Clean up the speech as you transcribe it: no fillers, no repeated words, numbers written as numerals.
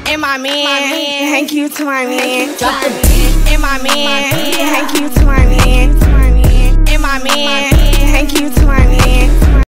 and my man. Thank you to my man. Drop the beat and my man. Thank you to